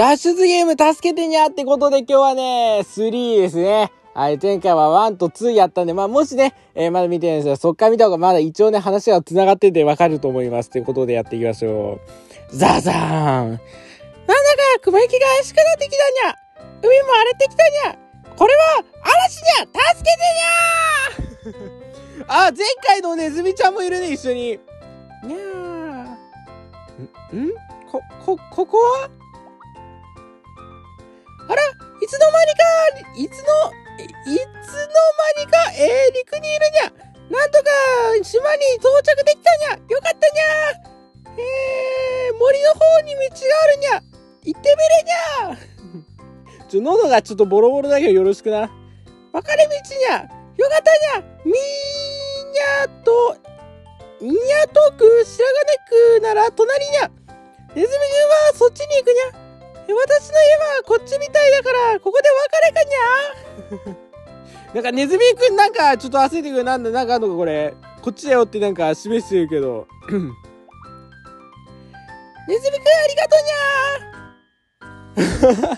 脱出ゲーム助けてにゃってことで今日はね、3ですね。はい、前回は1と2やったんで、もしね、まだ見てないんですよ。そっから見た方がまだ一応ね、話が繋がっててわかると思います。ということでやっていきましょう。ザザーン。なんだか雲行きが怪しくなってきたにゃ。海も荒れてきたにゃ。これは嵐にゃ。助けてにゃーあ、前回のネズミちゃんもいるね、一緒に。にゃー。ここはあら、いつの間にか、陸にいるにゃ。なんとか、島に到着できたにゃ。よかったにゃ。森の方に道があるにゃ。行ってみるにゃ。喉がちょっとボロボロだけどよろしくな。分かれ道にゃ。よかったにゃ。みーとく、白金くなら隣にゃ。ネズミくんはそっちに行くにゃ。私の家はこっちみたいだから、ここで別れかにゃなんかネズミくんなんかちょっと焦ってくる。なんかあんのかこれ。こっちだよってなんか示してるけど。ネズミくんありがとにゃ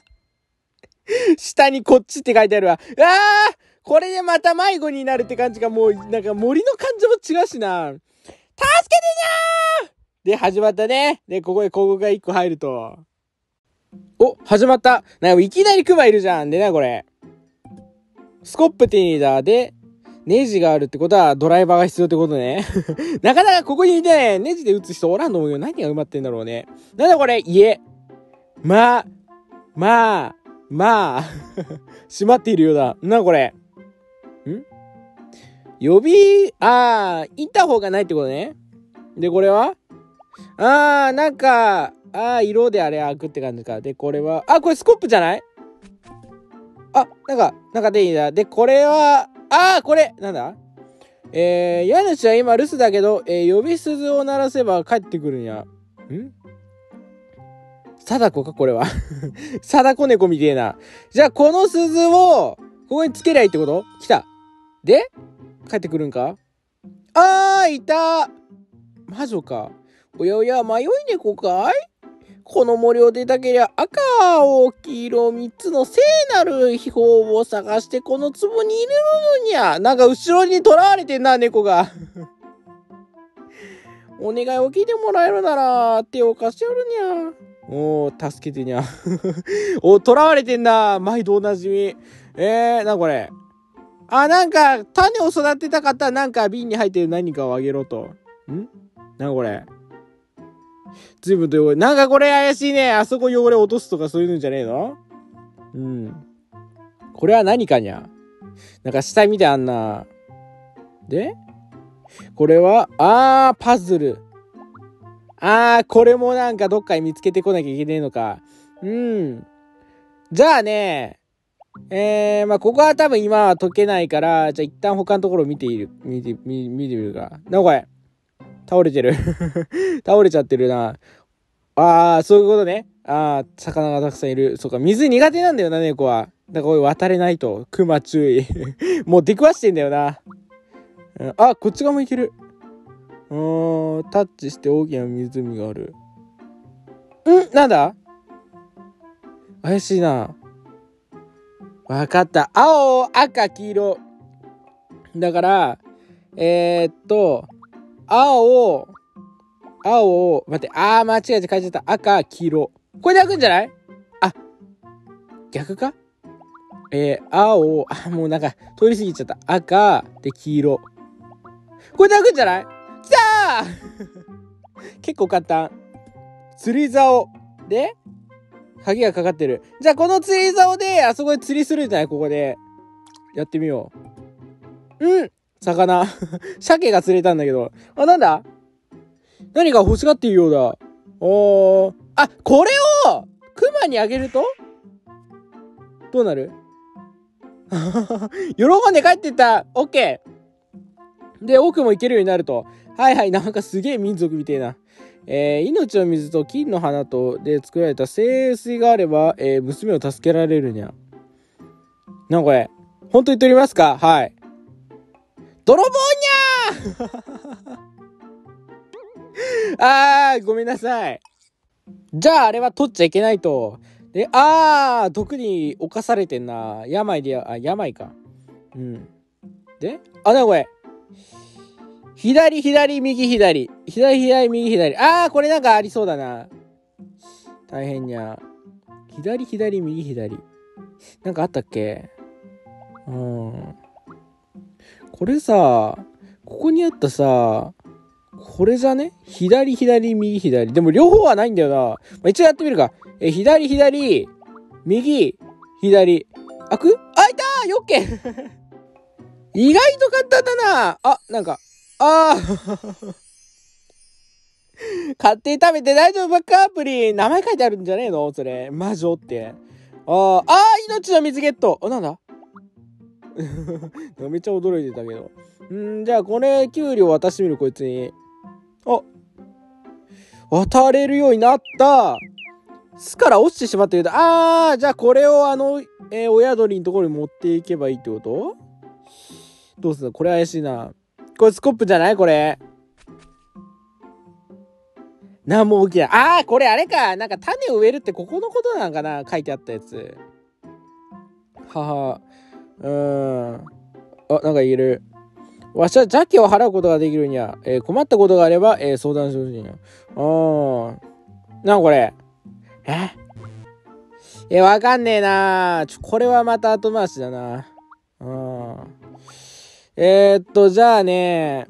下にこっちって書いてあるわ。これでまた迷子になるって感じがもうなんか森の感じも違うしな。助けてにゃで、始まったね。で、ここが1個入ると。お、始まった。なんかいきなりクマいるじゃん。でな、これ。スコップ手に入れた。で、ネジがあるってことはドライバーが必要ってことね。なかなかここにいてね、ネジで撃つ人おらんと思うよ。何が埋まってんだろうね。なんだこれ、家。まあ。閉まっているようだ。な、これ。インターホンがないってことね。で、これはなんか、色であれ開くって感じか。で、これは、これスコップじゃない？なんかでいいな。で、これは、これ、なんだ？家主は今留守だけど、呼び鈴を鳴らせば帰ってくるんや。貞子かこれは。貞子猫みてえな。じゃあ、この鈴を、ここにつけりゃいいってこと？来た。で帰ってくるんか？いた！魔女か。おやおや、迷い猫かい？この森を出たけりゃ赤、青、黄色、3つの聖なる秘宝を探してこの壺に入れるのにゃ。なんか後ろに囚われてんな、猫が。お願いを聞いてもらえるなら手を貸してやるにゃ。助けてにゃ。囚われてんな。毎度おなじみ。なこれ。なんか種を育てたかったらなんか瓶に入ってる何かをあげろと。なんかこれ。随分と汚れ。なんかこれ怪しいね。あそこ汚れ落とすとかそういうのじゃねえの？これは何かにゃ。なんか下見てあんな。でこれは、パズル。これもなんかどっかに見つけてこなきゃいけねえのか。じゃあね、ここは多分今は解けないから、じゃあ一旦他のところ見てみるか。なこれ。倒れてる。倒れちゃってるな。そういうことね。魚がたくさんいる。そうか、水苦手なんだよな、猫は。だからこれ渡れないと。クマ注意。もう出くわしてんだよな。こっち側もいける。タッチして大きな湖がある。なんだ？怪しいな。わかった。青、赤、黄色。だから、待って、間違えて書いちゃった。赤、黄色。これで開くんじゃない？逆か？青、もうなんか、通り過ぎちゃった。赤、で、黄色。これで開くんじゃない？来たー結構簡単。釣り竿。で、鍵がかかってる。じゃあこの釣り竿で、あそこで釣りするんじゃない？ここで。やってみよう。魚。鮭が釣れたんだけど。なんだ？何か欲しがっているようだ。これをクマにあげるとどうなる？喜んで帰ってった。オッケー。で、奥も行けるようになると。はいはい、なんかすげえ民族みてえな。命の水と金の花とで作られた聖水があれば、娘を助けられるにゃ。なんかこれ、本当に言っておりますか？はい。泥棒にゃーごめんなさい。 じゃああれは取っちゃいけないと。で、毒に侵されてんな。病か。うん。で、なにこれ。左、右、左。左、右、左。これなんかありそうだな。大変にゃ。左、右、左。なんかあったっけ？これさ、ここにあったさ、これじゃね？左、右、左。でも両方はないんだよな。一応やってみるか。左、右、左。開く？開いたー！よっけ意外と簡単だな。なんか、勝手に食べて大丈夫バックアプリ。名前書いてあるんじゃねえのそれ。魔女って。命の水ゲット。なんだめっちゃ驚いてたけど。じゃあこれ、給料渡してみる、こいつに。渡れるようになった。巣から落ちてしまってる。じゃあこれを親鳥のところに持っていけばいいってこと？どうすんの？これ怪しいな。これスコップじゃない？これ。なんも起きない。これあれか。なんか種を植えるってここのことなんかな？書いてあったやつ。なんか言える。わしは邪気を払うことができるにゃ。困ったことがあれば、相談してほしいにゃ。なんこれ。わかんねえな。これはまた後回しだな。じゃあね。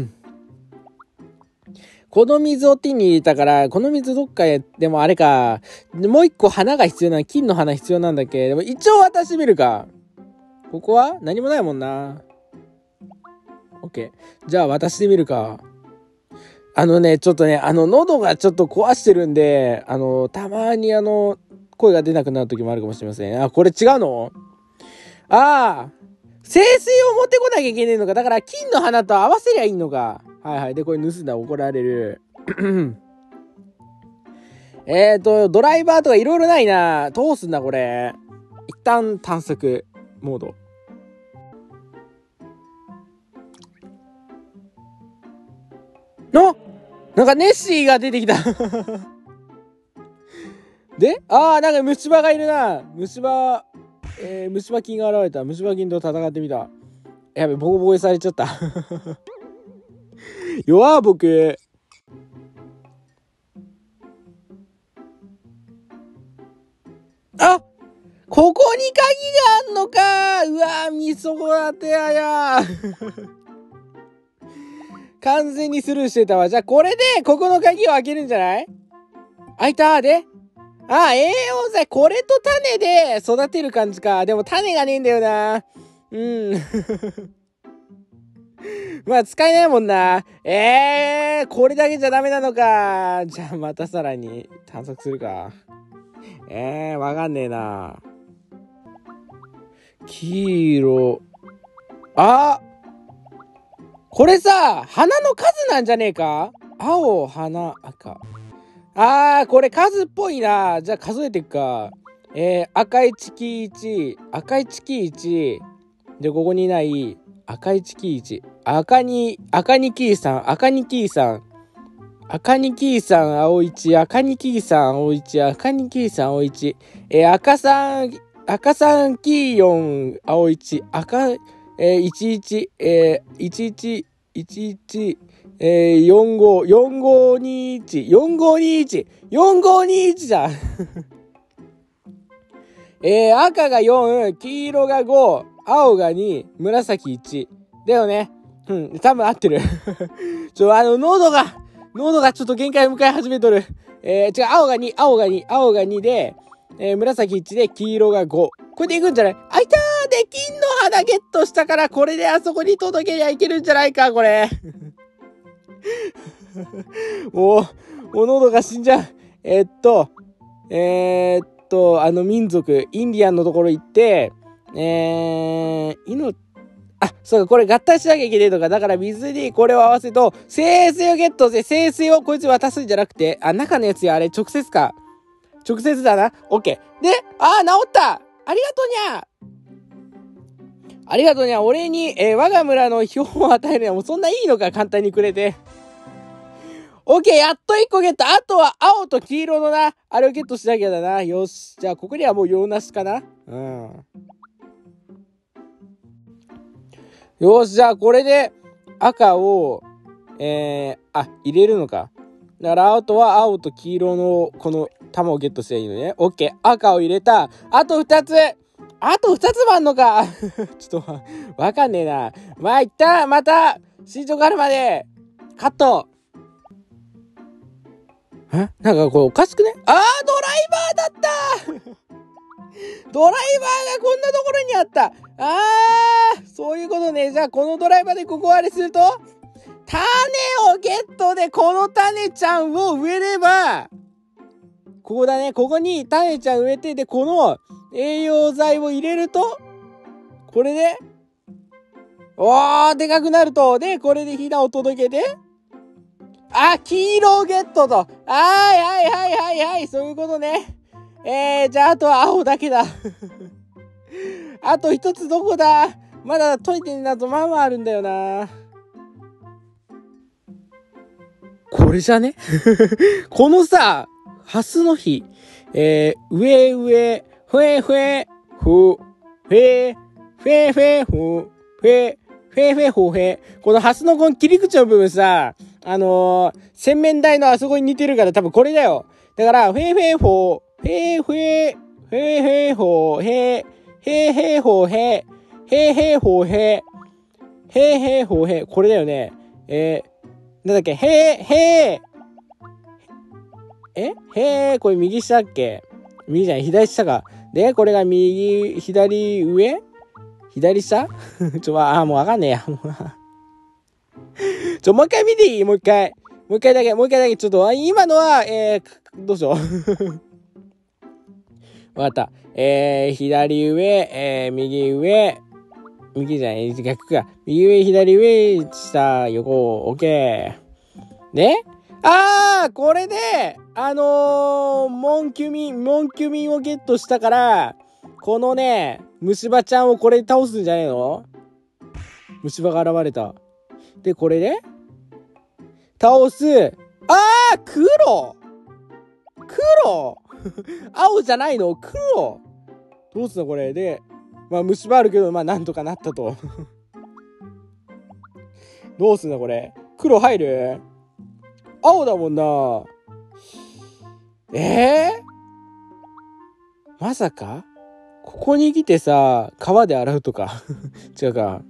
この水を手に入れたから、この水どっかへ、でもあれか。もう一個花が必要な、金の花必要なんだっけ。でも一応渡してみるか。ここは何もないもんな。オッケー。じゃあ渡してみるか。ちょっとね、喉がちょっと壊してるんで、たまに声が出なくなる時もあるかもしれません。これ違うの？聖水を持ってこなきゃいけねえのか。だから金の花と合わせりゃいいのか。はいはい。で、これ盗んだら怒られる。ドライバーとかいろいろないな。どうすんだこれ。一旦探索モード。なんかネッシーが出てきた。で、なんか虫歯がいるな。虫歯菌が現れた。虫歯菌と戦ってみた。やべ、ボコボコにされちゃった。弱僕。ここに鍵があんのか。うわみそがてや。完全にスルーしてたわ。じゃあこれでここの鍵を開けるんじゃない？開いたで。栄養剤、これと種で育てる感じか。でも種がねえんだよな。まあ使えないもんな。これだけじゃダメなのか。じゃあまたさらに探索するか。わかんねえな。黄色。これさ、花の数なんじゃねえか？青、花、赤。これ数っぽいな。じゃあ数えていくか。赤いチキ1、赤いチキ1。で、ここにない赤いチキ1。赤にキーさん、赤にキーさん。赤にキーさん、青1、赤にキーさん、青1、赤にキーさん、青1。赤さんキー4、青1、11、11、11、45、4521、4521、4521じゃん。赤が4、黄色が5、青が2、紫1。だよね。多分合ってる。喉がちょっと限界を迎え始めとる。青が2で、紫1で黄色が5。これでいくんじゃない？あいたーで金の花ゲットしたから、これであそこに届けりゃいけるんじゃないか、これ。もう喉が死んじゃう。民族、インディアンのところ行って、そうか、これ合体しなきゃいけねえのか。だから水にこれを合わせると、聖水をゲットして、聖水をこいつに渡すんじゃなくて、中のやつや、あれ、直接か。直接だな。オッケー。で、治ったありがとうにゃありがとうにゃ。俺に、我が村の票を与えるにはもうそんないいのか、簡単にくれて。 オッケー、やっと1個ゲット。あとは青と黄色のな、あれをゲットしなきゃだな。よし。じゃあ、ここにはもう用なしかな。うん。よし、じゃあ、これで赤を、入れるのか。だから、あとは青と黄色のこの玉をゲットしていいのね。オッケー。赤を入れた。あと2つもあんのかちょっと、わかんねえな。まあ、いったまた新色あるまでカットなんかこれおかしくねドライバーだったドライバーがこんなところにあったそういうことね。じゃあ、このドライバーでここあれすると種をゲットでこの種ちゃんを植えればここだね。ここに種ちゃん植えて、で、この栄養剤を入れると、これで、でかくなると。で、これでひなを届けて、黄色をゲットと。はい。そういうことね。じゃあ、あとは青だけだ。あと一つどこだ？まだ解いてんなとまあまああるんだよな。これじゃねこのさ、ハスの日、ふえ、ふえ、ふえ、ふえ、ふえ、ふえ、ふえ、ふえ、ふえ、ふえ、ほへ。このハスのこの切り口の部分さ、洗面台のあそこに似てるから多分これだよ。だから、ふえ、ふえ、ほ、ふえ、ふえ、ふえ、ふえ、ほ、へ、へ、へ、ほ、へ、へ、へ、ほ、へ、へ、へ、ほ、へ。これだよね。なんだっけ、これ右下だっけ？右じゃない、左下か。で、これが左上？左下もうわかんねえや。もう一回見ていい？もう一回だけ、ちょっと、今のは、どうしよう。わかった。左上、右じゃない、逆か。右上、左上、下、横、オッケー。で、これで、モンキュミンをゲットしたから、このね、虫歯ちゃんをこれで倒すんじゃねえの？虫歯が現れた。で、これで倒す。黒青じゃないの？黒どうすんのこれで。まあ、虫歯あるけど、まあ、なんとかなったと。どうすんのこれ。黒入る？青だもんな。まさかここに来てさ、川で洗うとか。違うか。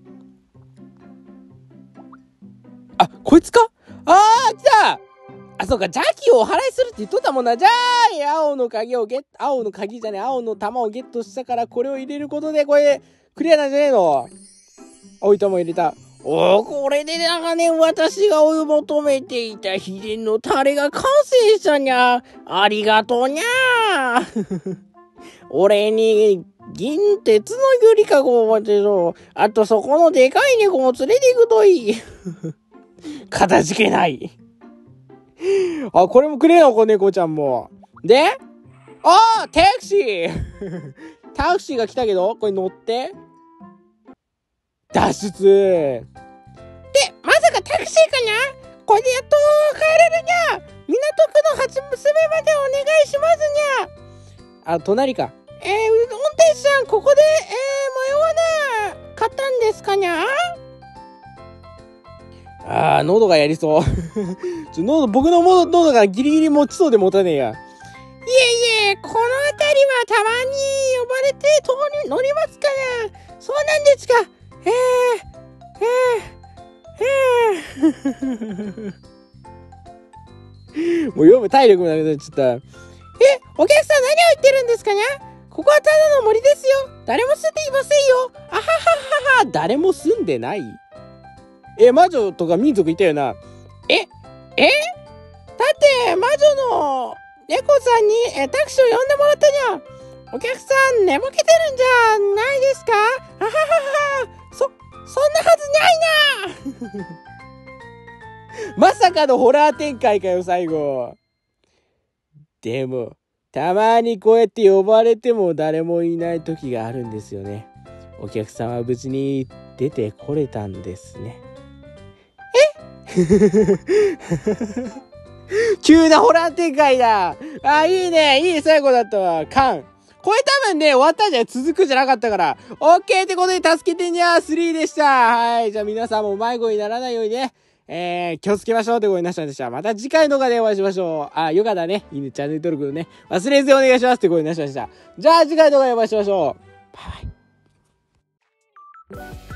こいつか？来た！そうか、邪気をお払いするって言っとったもんな。じゃあ、青の玉をゲットしたから、これを入れることで、これ、クリアなんじゃねえの？青い玉入れた。これで長年私が追い求めていた秘伝のタレが完成したにゃ。ありがとうにゃ。俺に銀鉄のゆりかごを持てろ。あとそこのでかい猫も連れて行くといい。かたじけない。これもくれよ、この猫ちゃんも。で、タクシータクシーが来たけど、これ乗って。脱出。で、まさかタクシーかにゃ？これでやっと帰れるにゃ。港区の初娘までお願いしますにゃ。隣か。運転手さん、ここで、迷わなかったんですかにゃ？喉がやりそう。僕の喉がギリギリ持ちそうで持たねえや。いえ、この辺りはたまに呼ばれて乗りますから。そうなんですか。もう読む体力もなくなっちゃった。お客さん何を言ってるんですかにゃ？ここはただの森ですよ。誰も住んでいませんよ。誰も住んでない？魔女とか民族いたよな。だって魔女の猫さんにタクシーを呼んでもらったにゃ。お客さん寝ぼけてるんじゃないですか？そんなはずないな。まさかのホラー展開かよ、最後。でも、たまにこうやって呼ばれても誰もいない時があるんですよね。お客さんは無事に出てこれたんですね。 急なホラー展開だ。あ、いいね。いい最後だったわ。カン。これ多分ね、終わったんじゃない？続くじゃなかったから。オッケーってことで助けてにゃー3でした。はい。じゃあ皆さんも迷子にならないようにね、気をつけましょうってことになっちゃうんでした。また次回の動画でお会いしましょう。あ、よかったね。いいね。チャンネル登録ね。忘れずにお願いしますってことになっちゃいました。じゃあ次回の動画でお会いしましょう。バイバイ。